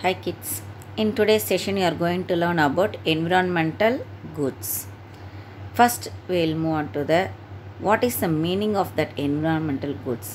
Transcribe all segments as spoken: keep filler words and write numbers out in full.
Hi kids. In today's session you are going to learn about environmental goods. First we will move on to the what is the meaning of that environmental goods.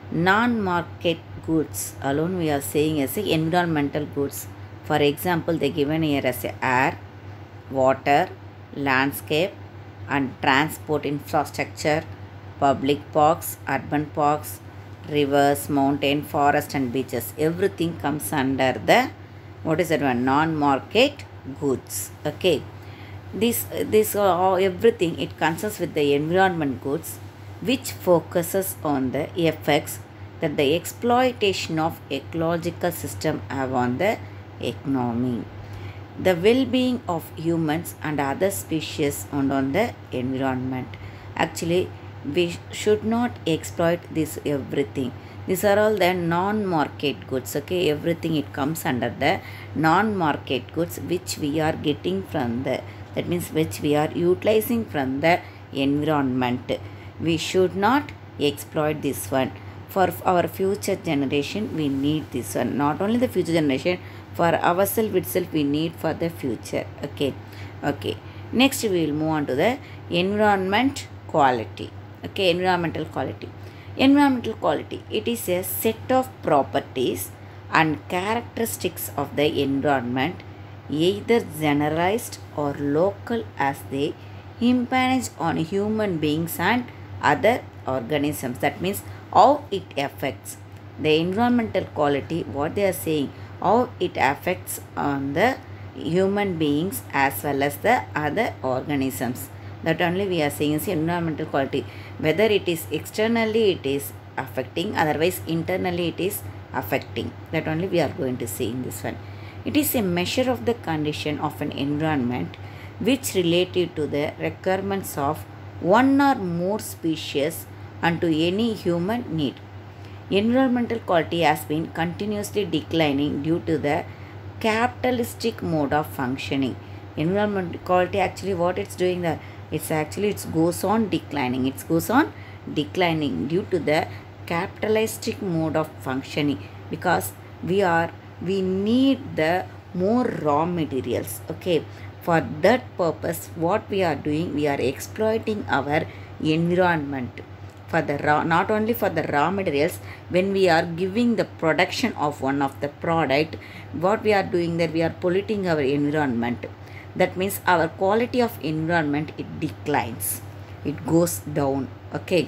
Non-market goods alone we are saying as a environmental goods. For example, they given here as a air, water, landscape and transport infrastructure, public parks, urban parks, rivers, mountain, forest and beaches. Everything comes under the what is that one non-market goods. Okay, this this uh, everything it consists with the environment goods, which focuses on the effects that the exploitation of ecological system have on the economy, the well-being of humans and other species and on the environment. Actually, we should not exploit this everything. These are all the non-market goods. Okay, everything it comes under the non-market goods which we are getting from the, that means which we are utilizing from the environment. We should not exploit this one. For our future generation we need this one. Not only the future generation, for ourselves itself we need for the future. Okay, okay. Next we will move on to the environment quality. Okay, environmental quality. Environmental quality, it is a set of properties and characteristics of the environment, either generalized or local, as they impinge on human beings and other organisms. That means how it affects the environmental quality, what they are saying, how it affects on the human beings as well as the other organisms. That only we are saying is environmental quality. Whether it is externally it is affecting, otherwise internally it is affecting. That only we are going to see in this one. It is a measure of the condition of an environment which related to the requirements of one or more species and to any human need. Environmental quality has been continuously declining due to the capitalistic mode of functioning. Environmental quality actually what it's doing there, it's actually it goes on declining. It goes on declining due to the capitalistic mode of functioning, because we are we need the more raw materials. Okay, for that purpose what we are doing, we are exploiting our environment for the raw, not only for the raw materials. When we are giving the production of one of the product, what we are doing that we are polluting our environment. That means our quality of environment it declines, it goes down. Okay,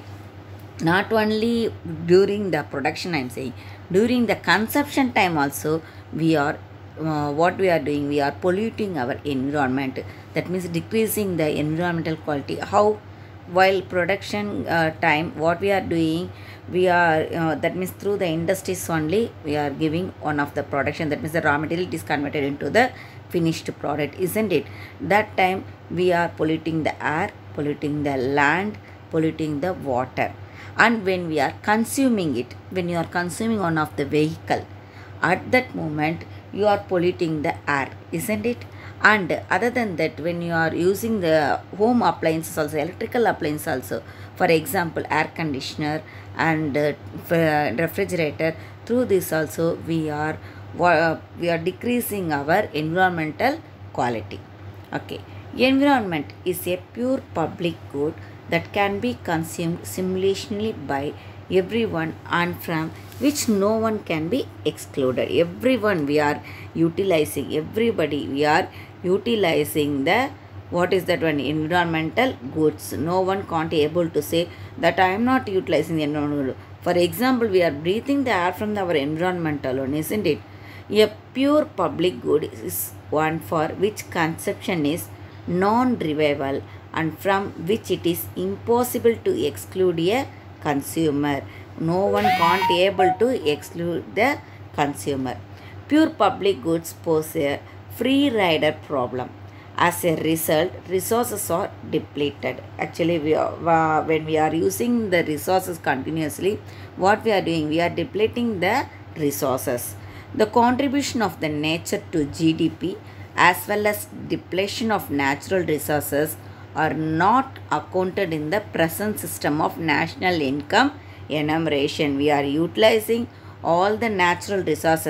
not only during the production I am saying, during the consumption time also we are uh, what we are doing, we are polluting our environment. That means decreasing the environmental quality. How? While production uh, time what we are doing, we are uh, that means through the industries only we are giving one of the production, that means the raw material is converted into the finished product, isn't it? That time we are polluting the air, polluting the land, polluting the water. And when we are consuming it, when you are consuming one of the vehicle, at that moment you are polluting the air, isn't it? And other than that, when you are using the home appliances also, electrical appliances also, for example air conditioner and uh, refrigerator, through this also we are uh, we are decreasing our environmental quality. Okay, environment is a pure public good that can be consumed simultaneously by everyone and from which no one can be excluded. Everyone we are utilizing, everybody we are utilizing the what is that one environmental goods. No one can't able to say that I am not utilizing the environmental. For example, we are breathing the air from our environment alone, isn't it? A pure public good is one for which consumption is non-revival and from which it is impossible to exclude a consumer. No one can't able to exclude the consumer. Pure public goods pose a free rider problem. As a result, resources are depleted. Actually, we are, uh, when we are using the resources continuously, what we are doing, we are depleting the resources. The contribution of the nature to G D P as well as depletion of natural resources are not accounted in the present system of national income enumeration. We are utilizing all the natural resources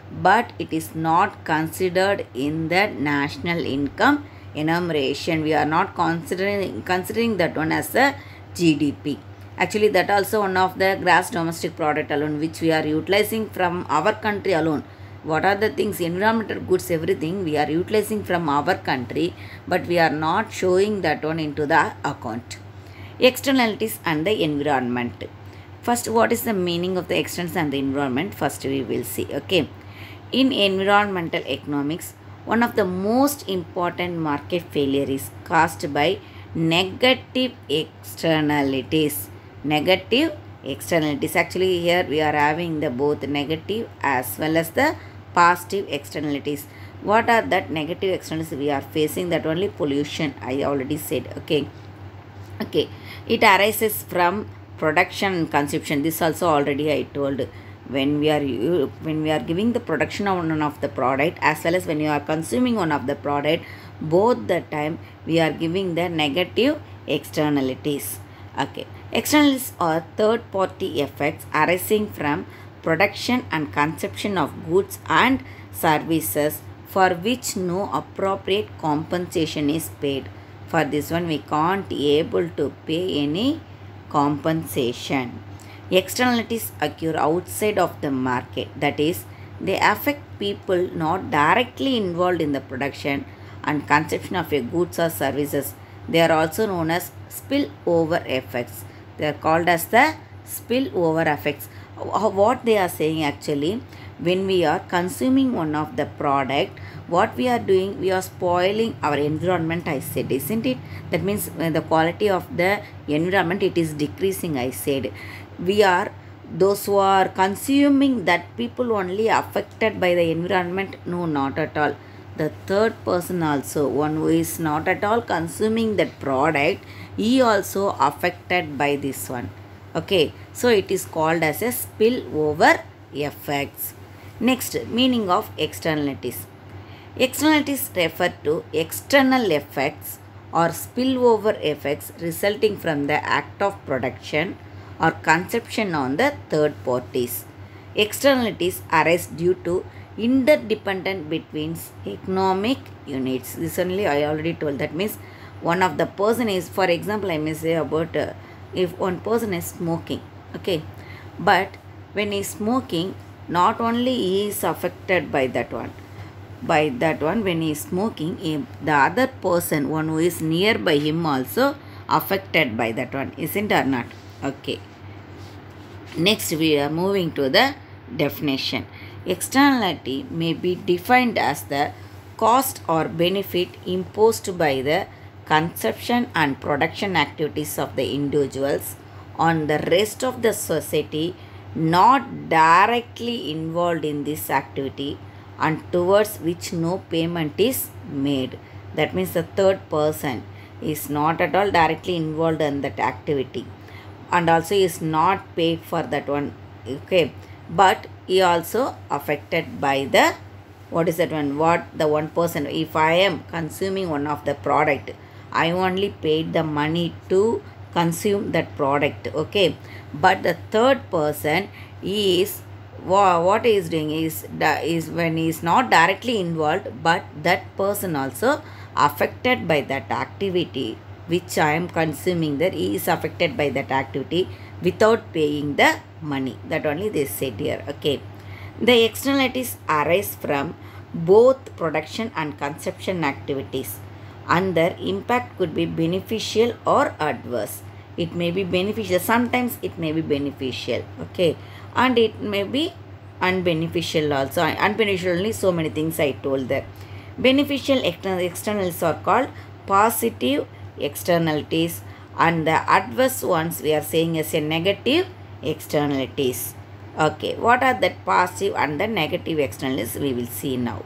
but it is not considered in the national income enumeration. We are not considering considering that one as a G D P. Actually, that also one of the gross domestic product alone, which we are utilizing from our country alone. What are the things, environmental goods, everything we are utilizing from our country, but we are not showing that one into the account. Externalities and the environment. First, what is the meaning of the externals and the environment? First, we will see. Okay, in environmental economics, one of the most important market failure is caused by negative externalities. Negative externalities. Actually, here we are having the both negative as well as the positive externalities. What are that negative externalities we are facing? That only pollution, I already said. Okay, okay, it arises from production and consumption. This also already I told. When we are when we are giving the production of one of the product as well as when you are consuming one of the product, both the time we are giving the negative externalities. Okay, externalities are third party effects arising from production and consumption of goods and services for which no appropriate compensation is paid. For this one we can't able to pay any compensation. Externalities occur outside of the market, that is, they affect people not directly involved in the production and consumption of a goods or services. They are also known as spillover effects. They are called as the spillover effects. What they are saying actually, when we are consuming one of the product, what we are doing, we are spoiling our environment, I said, isn't it? That means uh, the quality of the environment, it is decreasing, I said. We are, those who are consuming that people only affected by the environment? No, not at all. The third person also, one who is not at all consuming that product, he also affected by this one. Okay, so it is called as a spillover effects. Next, meaning of externalities. Externalities refer to external effects or spillover effects resulting from the act of production or consumption on the third parties. Externalities arise due to interdependent between economic units. This only I already told. That means one of the person is, for example, I may say about uh, if one person is smoking, okay, but when he is smoking, not only he is affected by that one, by that one when he is smoking, he, the other person, one who is nearby him also affected by that one, isn't or not? Okay, next we are moving to the definition. Externality may be defined as the cost or benefit imposed by the consumption and production activities of the individuals on the rest of the society not directly involved in this activity and towards which no payment is made. That means the third person is not at all directly involved in that activity and also is not paid for that one, okay, but he also affected by the, what is that one, what the one person, if I am consuming one of the product, I only paid the money to consume that product, okay, but the third person is what he is doing is, is when he is not directly involved, but that person also affected by that activity which I am consuming, that he is affected by that activity without paying the money. That only they said here, okay. The externalities arise from both production and consumption activities and their impact could be beneficial or adverse. It may be beneficial, sometimes it may be beneficial, okay, and it may be unbeneficial also. Unbeneficial only so many things I told there. Beneficial externalities are called positive externalities and the adverse ones we are saying as a negative externalities. Okay, what are the positive and the negative externalities we will see now.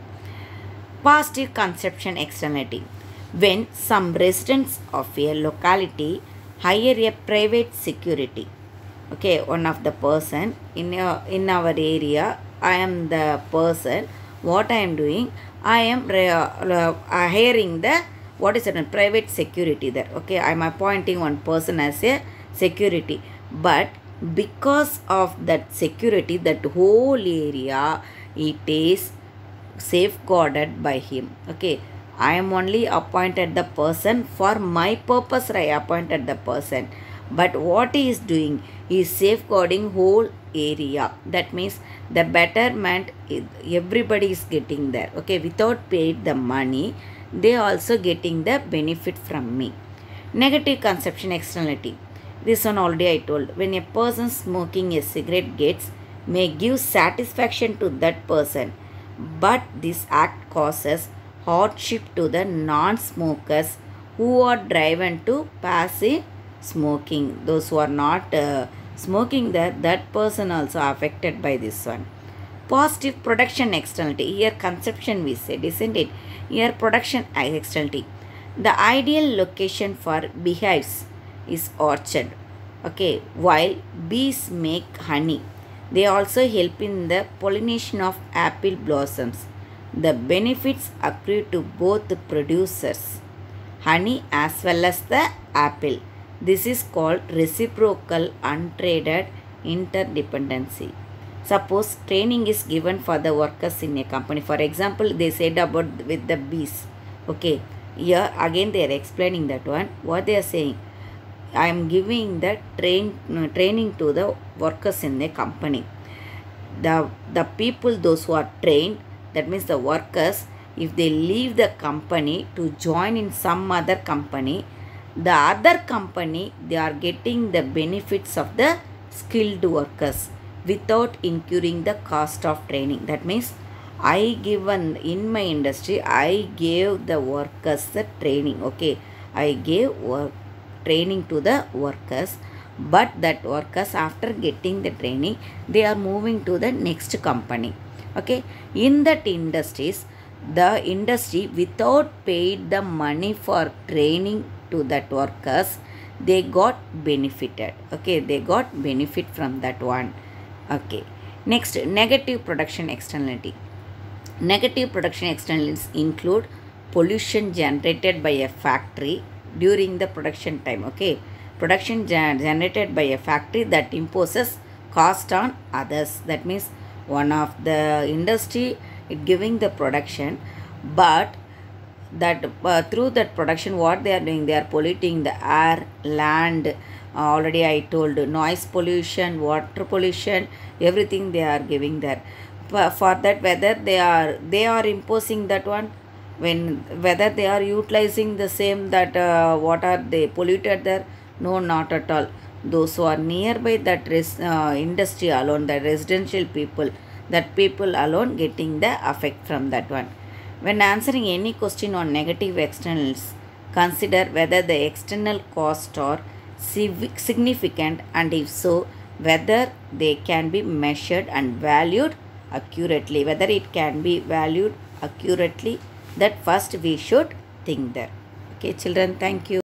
Positive consumption externality. When some residents of a locality hire a private security, okay, one of the person in a, in our area, I am the person, what I am doing, I am uh, hiring the, what is it, private security there, okay, I am appointing one person as a security, but because of that security, that whole area it is safeguarded by him. Okay, I am only appointed the person for my purpose. I appointed the person, but what he is doing, he is safeguarding whole area. That means the betterment, everybody is getting there. Okay, without paid the money, they also getting the benefit from me. Negative consumption externality. This one already I told. When a person smoking a cigarette gets may give satisfaction to that person, but this act causes hardship to the non-smokers who are driven to passive smoking. Those who are not uh, smoking, that that person also affected by this one. Positive production externality. Here consumption we said, isn't it? Here production externality. The ideal location for beehives is orchard. Okay, while bees make honey, they also help in the pollination of apple blossoms. The benefits accrue to both the producers, honey as well as the apple. This is called reciprocal untraded interdependency. Suppose training is given for the workers in a company. For example, they said about with the bees. Okay, here again they are explaining that one. What they are saying, I am giving the train training to the workers in the company. The the people, those who are trained, that means the workers, if they leave the company to join in some other company, the other company, they are getting the benefits of the skilled workers without incurring the cost of training. That means I given in my industry, I gave the workers the training. Okay, I gave work training to the workers, but that workers after getting the training, they are moving to the next company. Okay, in that industries, the industry without paid the money for training to that workers, they got benefited. Okay, they got benefit from that one. Okay, next, negative production externality. Negative production externalities include pollution generated by a factory during the production time. Okay, production gen generated by a factory that imposes cost on others. That means one of the industry it giving the production, but that uh, through that production what they are doing, they are polluting the air, land, uh, already I told, noise pollution, water pollution, everything they are giving there. For, for that, whether they are they are imposing that one, when whether they are utilizing the same, that uh, what are they polluted there? No, not at all. Those who are nearby that res, uh, industry alone, the residential people, that people alone getting the effect from that one. When answering any question on negative externals, consider whether the external costs are significant, and if so, whether they can be measured and valued accurately. Whether it can be valued accurately, that first we should think there. Okay, children, thank you.